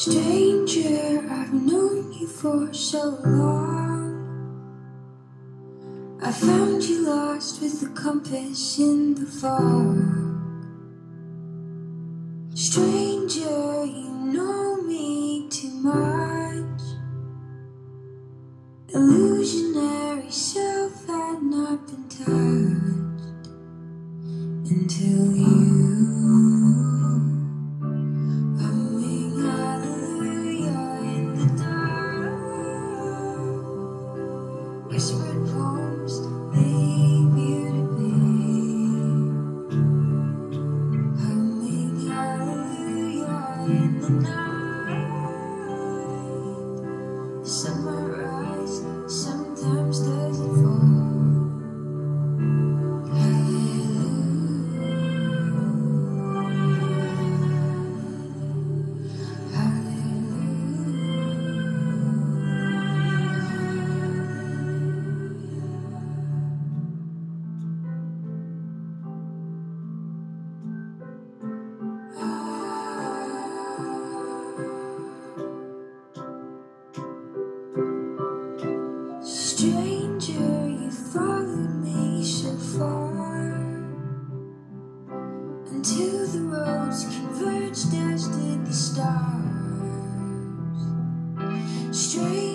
Stranger, I've known you for so long. I found you lost with the compass in the fog. Stranger, you know me too much. Illusionary self had not been touched until you. Whispered poems leave you to be, humming hallelujah in the night. The sunrise sometimes doesn't fall. Stranger, you followed me so far until the roads converged as did the stars. Stranger,